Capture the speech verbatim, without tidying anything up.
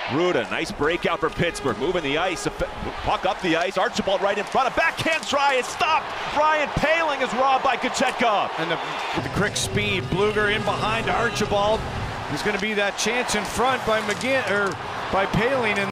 Ruda, nice breakout for Pittsburgh, moving the ice, puck up the ice, Archibald right in front, a backhand try is stopped. Ryan Poehling is robbed by Kochetkov. And the, with the quick speed, Blueger in behind Archibald. There's going to be that chance in front by McGinn or by Poehling. And